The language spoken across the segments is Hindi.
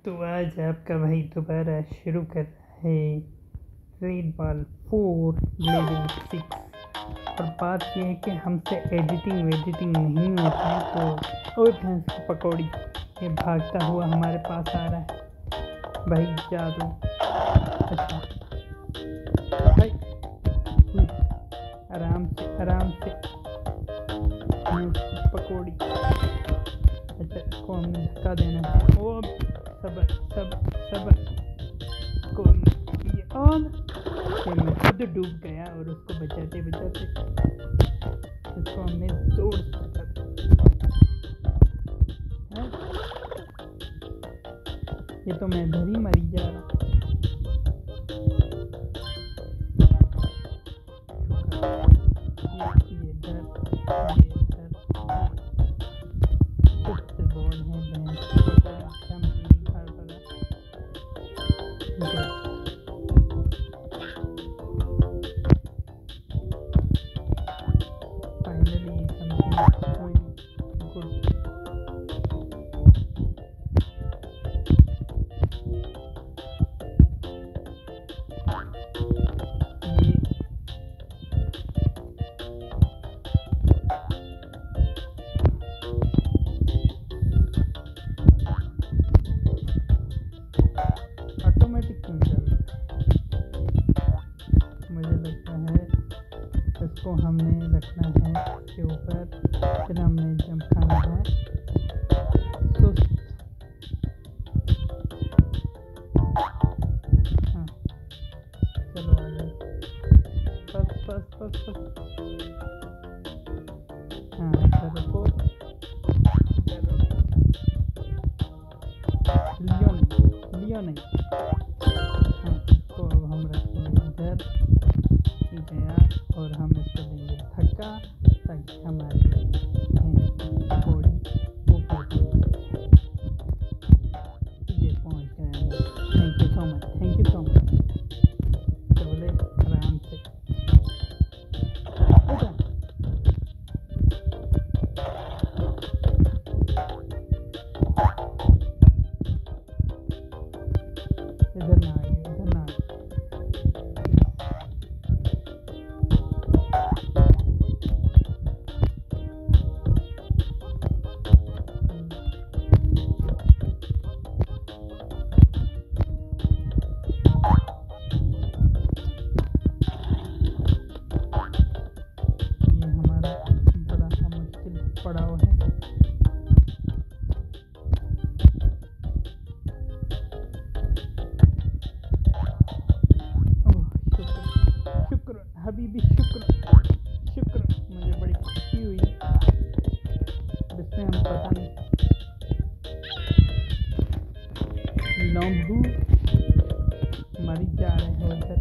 तो आज आपका भाई दोबारा शुरू कर रहा है रेड बॉल 4 ब्लेडिंग 6। और बात यह है कि हमसे एडिटिंग वेडिटिंग नहीं होती है, तो और भैंस की पकौड़ी ये भागता हुआ हमारे पास आ रहा है। भाई जादू अच्छा भाई आराम से भैंस की पकौड़ी। अच्छा इसको हमने धक्का देना है। ओ सब को ये ऑन मैं खुद डूब गया और उसको बचाते इसको हमने जोर से ये तो मैं इधर ही मरी जा रहा। मुझे लगता है इसको हमने रखना है इसके ऊपर, फिर हमने जंप खाना है सुस्त। हाँ चलो आगे बस हाँ चलो लियो नहीं हाँ इसको अब हम रखेंगे इधर गया और हम इसको देंगे धक्का ताकि हमारी पकौड़ी ये पहुंच गया। थैंक यू सो मच चले आराम से इधर ना आइए पड़ाव है। शुक्र हबीबी शुक्र मुझे बड़ी खुशी हुई जिससे हम पता नहीं लम्बू मरी जा रहे हैं उधर।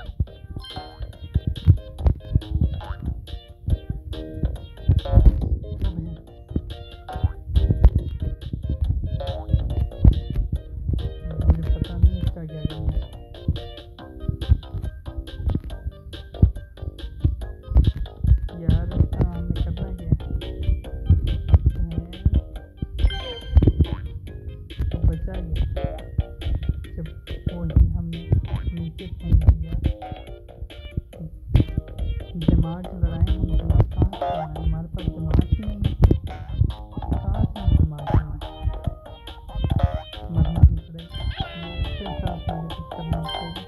जब वही हमने नीचे फेंक दिया दिमाग लड़ाए हम दिमाग कहाँ से लड़ाए, हमारे पास दिमाग ही नहीं है, कहाँ से हम दिमाग लड़ाए। मरना ही पड़ेगा, इसके साथ मुझे कुछ करना पड़ेगा।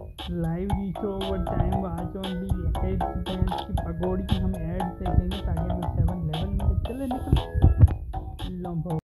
Live show over time watch only ads की पकौड़ी की हम एड्स देखेंगे ताकि निकल लो